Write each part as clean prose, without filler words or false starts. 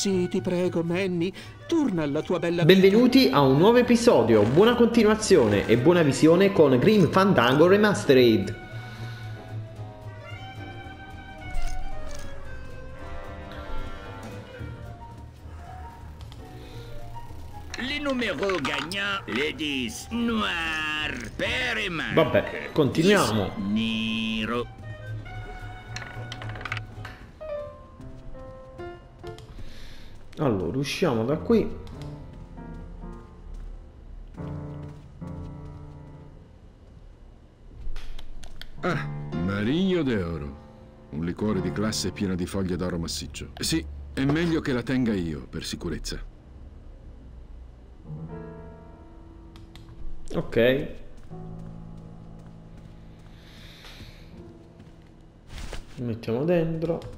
Sì, ti prego, Manny, torna alla tua bella vita. Benvenuti a un nuovo episodio, buona continuazione e buona visione con Grim Fandango Remastered. Les numéros gagnants, les 10 noir, père et mère. Vabbè, continuiamo. Nero. Allora, usciamo da qui. Ah, Marigno d'Oro. Un liquore di classe pieno di foglie d'oro massiccio. Sì, è meglio che la tenga io, per sicurezza. Ok. Mettiamo dentro.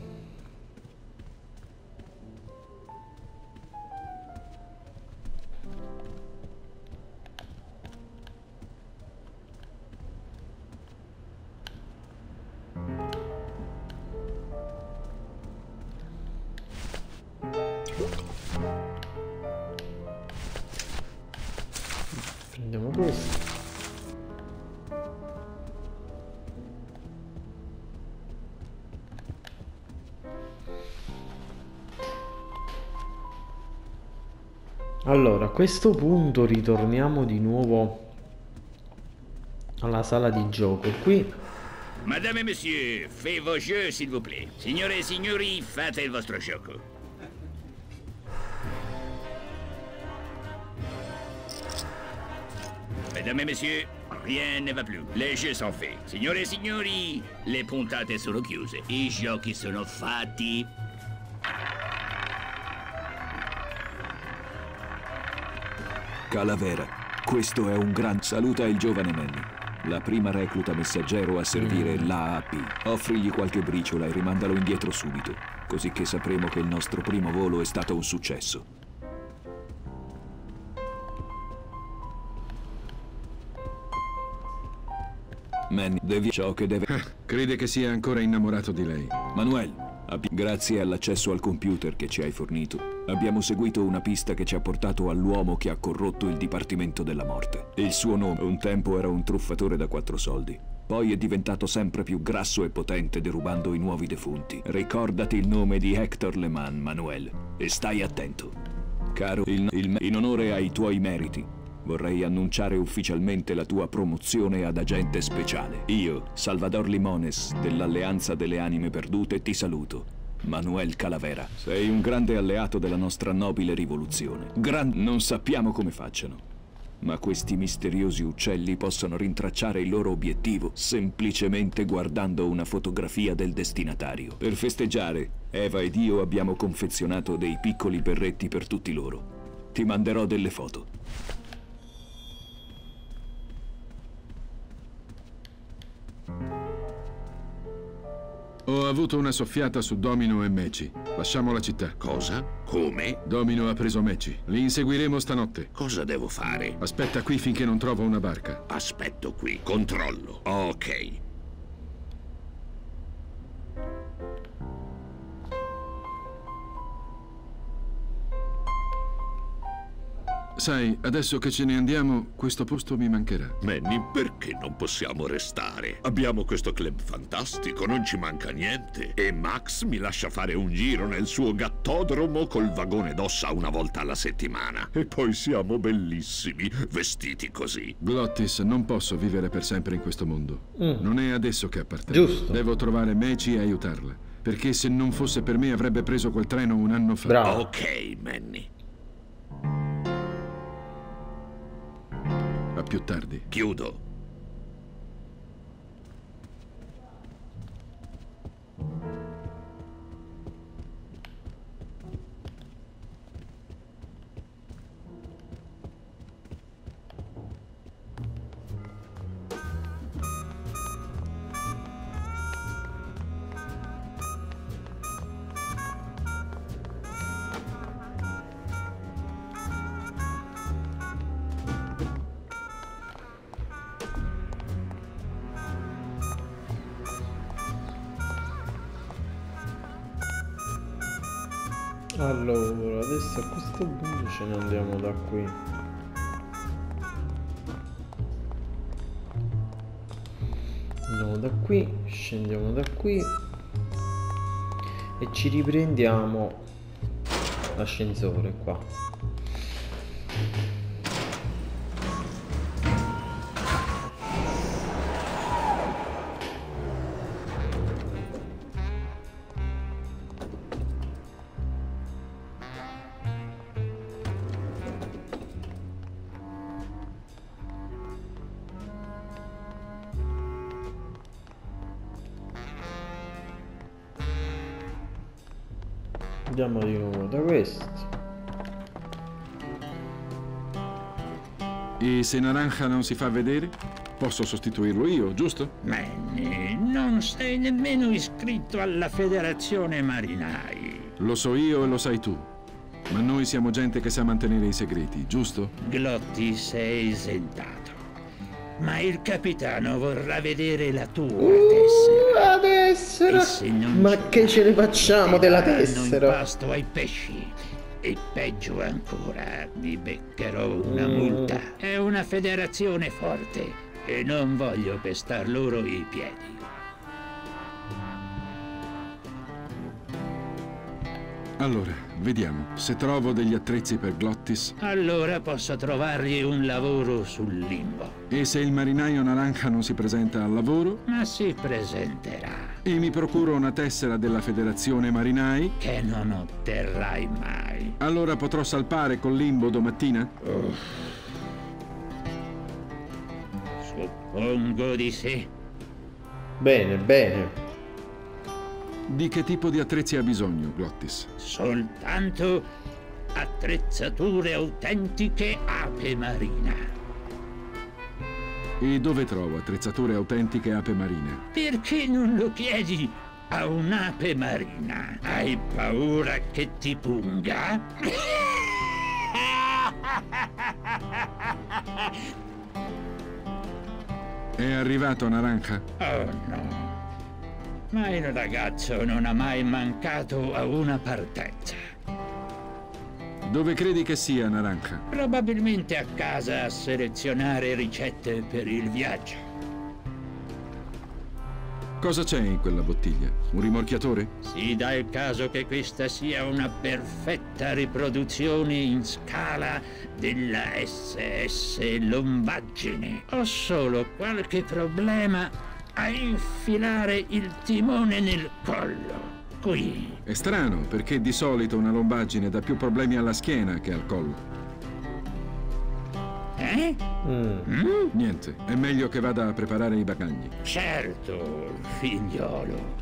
Prendiamo questo. Allora, a questo punto ritorniamo di nuovo alla sala di gioco. Qui, Madame et monsieur, faites vos jeux, s'il vous plaît. Signore e signori, fate il vostro gioco. Mesdames et messieurs, rien ne va plus. Les jeux sont faits. Signore e signori, le puntate sono chiuse. I giochi sono fatti. Calavera, questo è un gran... Saluta il giovane Manny, la prima recluta messaggero a servire l'AAP. Offrigli qualche briciola e rimandalo indietro subito, così che sapremo che il nostro primo volo è stato un successo. Manny, devi ciò che deve... Crede che sia ancora innamorato di lei. Manuel, grazie all'accesso al computer che ci hai fornito, abbiamo seguito una pista che ci ha portato all'uomo che ha corrotto il Dipartimento della Morte. Il suo nome un tempo era un truffatore da 4 soldi. Poi è diventato sempre più grasso e potente derubando i nuovi defunti. Ricordati il nome di Hector Le Mans, Manuel, e stai attento. Caro, in onore ai tuoi meriti, vorrei annunciare ufficialmente la tua promozione ad agente speciale. Io, Salvador Limones, dell'Alleanza delle Anime Perdute, ti saluto. Manuel Calavera, sei un grande alleato della nostra nobile rivoluzione. Non sappiamo come facciano, ma questi misteriosi uccelli possono rintracciare il loro obiettivo semplicemente guardando una fotografia del destinatario. Per festeggiare, Eva ed io abbiamo confezionato dei piccoli berretti per tutti loro. Ti manderò delle foto. Ho avuto una soffiata su Domino e Meci. Lasciamo la città. Cosa? Come? Domino ha preso Meci. Li inseguiremo stanotte. Cosa devo fare? Aspetta qui finché non trovo una barca. Aspetto qui. Controllo. Ok. Sai, adesso che ce ne andiamo, questo posto mi mancherà. Manny, perché non possiamo restare? Abbiamo questo club fantastico, non ci manca niente. E Max mi lascia fare un giro nel suo gattodromo col vagone d'ossa una volta alla settimana. E poi siamo bellissimi, vestiti così. Glottis, non posso vivere per sempre in questo mondo. Non è adesso che appartiene. Giusto. Devo trovare Meci e aiutarla. Perché se non fosse per me avrebbe preso quel treno un anno fa. bravo. Ok, Manny. A più tardi. Chiudo. Allora, adesso a questo punto ce ne andiamo da qui. Andiamo da qui, scendiamo da qui e ci riprendiamo l'ascensore qua. Andiamo di nuovo da questo. E se Naranja non si fa vedere? Posso sostituirlo io, giusto? Manny, non sei nemmeno iscritto alla Federazione Marinai. Lo so io e lo sai tu. Ma noi siamo gente che sa mantenere i segreti, giusto? Glottis è esentato. Ma il capitano vorrà vedere la tua tessera. La tessera! E se non Ma ce che l'hai, ce ne facciamo della ti daranno in tessera? pasto ai pesci. E peggio ancora, mi beccherò una multa. È una federazione forte e non voglio pestar loro i piedi. Allora, vediamo. Se trovo degli attrezzi per Glottis Allora posso trovargli un lavoro sul limbo. e se il marinaio Naranja non si presenta al lavoro Ma si presenterà, e mi procuro una tessera della Federazione Marinai, che non otterrai mai. allora potrò salpare col limbo domattina? Suppongo di sì. Bene, bene. Di che tipo di attrezzi ha bisogno, Glottis? Soltanto attrezzature autentiche ape marina. E dove trovo attrezzature autentiche ape marina? Perché non lo chiedi a un'ape marina? Hai paura che ti punga? È arrivato Naranja? Oh no. Ma il ragazzo non ha mai mancato a una partenza. Dove credi che sia Naranja? Probabilmente a casa a selezionare ricette per il viaggio. Cosa c'è in quella bottiglia? Un rimorchiatore? Si dà il caso che questa sia una perfetta riproduzione in scala della SS Lombaggine. Ho solo qualche problema a infilare il timone nel collo. Qui. È strano, perché di solito una lombaggine dà più problemi alla schiena che al collo. Eh? Niente, è meglio che vada a preparare i bagagli. Certo, figliolo.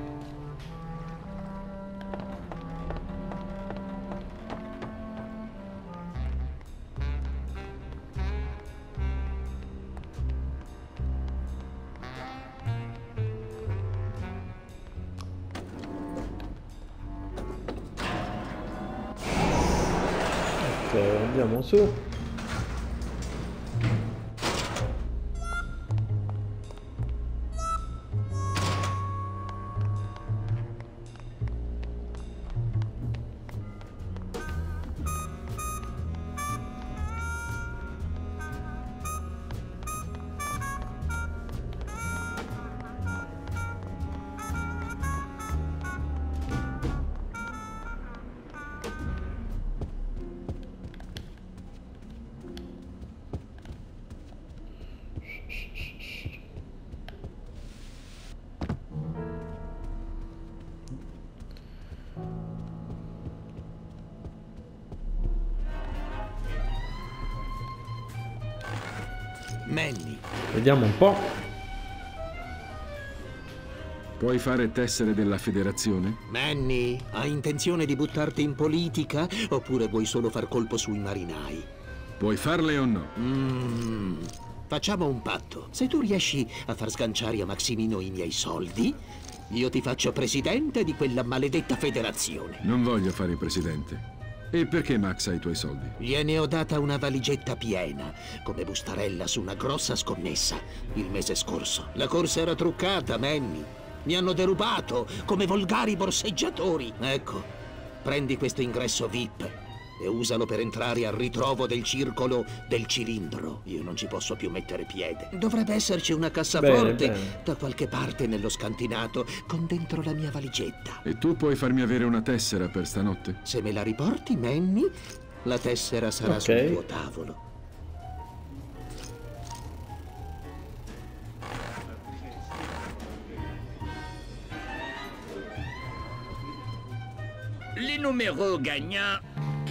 Ok, andiamo su. Manny, Vediamo un po'. Puoi fare tessere della federazione? Manny, hai intenzione di buttarti in politica oppure vuoi solo far colpo sui marinai? Puoi farle o no? Facciamo un patto. Se tu riesci a far sganciare a Maximino i miei soldi, io ti faccio presidente di quella maledetta federazione. Non voglio fare il presidente. E perché Max ha i tuoi soldi? Gliene ho data una valigetta piena, come bustarella su una grossa scommessa, il mese scorso. La corsa era truccata, Manny. Mi hanno derubato come volgari borseggiatori. Ecco, Prendi questo ingresso VIP e usalo per entrare al ritrovo del circolo del cilindro. Io non ci posso più mettere piede. Dovrebbe esserci una cassaforte da qualche parte nello scantinato con dentro la mia valigetta. E tu puoi farmi avere una tessera per stanotte? Se me la riporti, Manny, la tessera sarà sul tuo tavolo. Les numéros gagnants.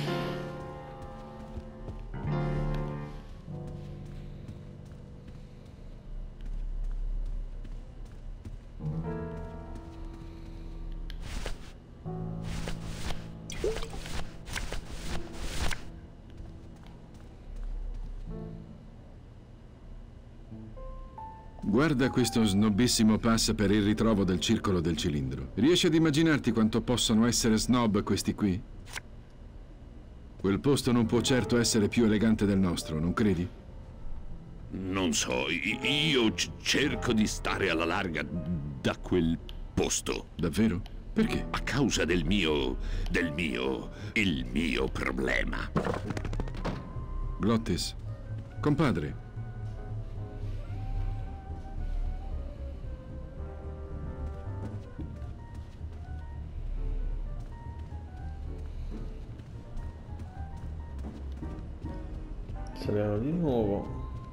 Guarda questo snobissimo pass per il ritrovo del circolo del cilindro. Riesci ad immaginarti quanto possono essere snob questi qui? Quel posto non può certo essere più elegante del nostro, non credi? Non so, io cerco di stare alla larga da quel posto. Davvero? Perché? A causa il mio problema. Glottis, compadre. Saliamo di nuovo.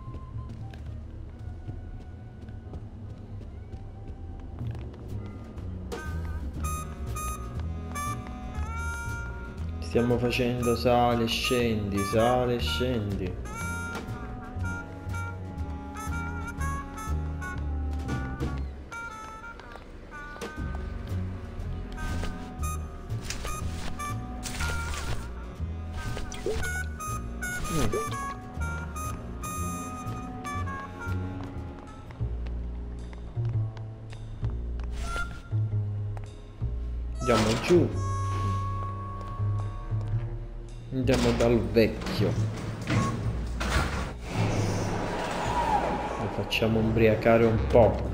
Stiamo facendo sale e scendi, sale e scendi. Andiamo giù. Andiamo dal vecchio. Lo facciamo ubriacare un po'.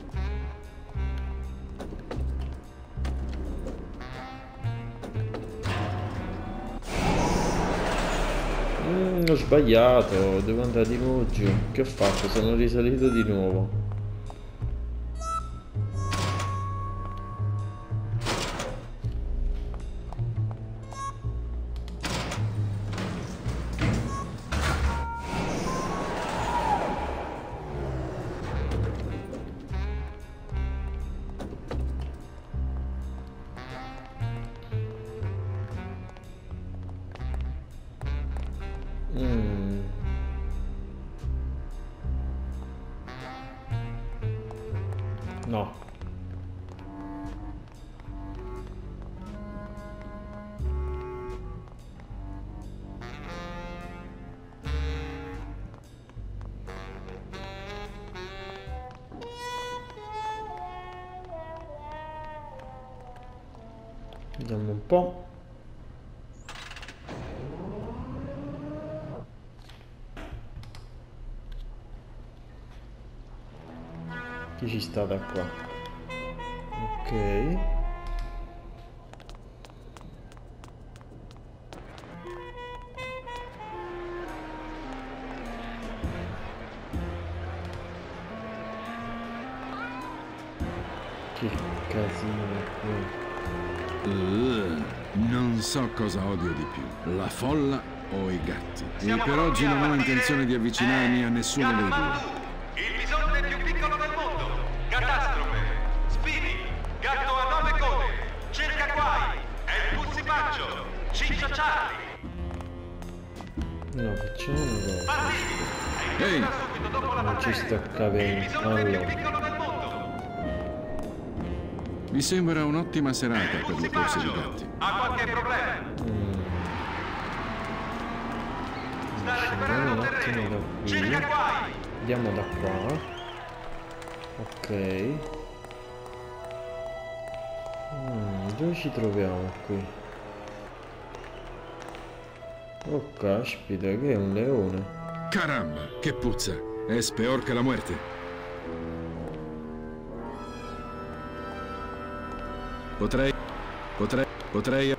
Ho sbagliato, devo andare di nuovo giù. Che ho fatto? Sono risalito di nuovo. No. Vediamo un po'. Chi ci sta da qua? Ok. Che casino qui. Non so cosa odio di più, la folla o i gatti. E per oggi non ho intenzione di avvicinarmi a nessuno dei due. Il bisonte più piccolo del mondo! Catastrofe! Speedy! Gatto a 9 code! Cerca guai! È il pussipaggio! Ciccio Charlie! No, facciamo una cosa. Ehi! Non ci sto capendo. Allora. Mi sembra un'ottima serata per le corse di gatti. Ha qualche problema? Scendiamo un attimo da qui. Andiamo da qua. Ok. Dove ci troviamo qui? Oh caspita, che è un leone. Caramba, che puzza! È peor che la muerte. Potrei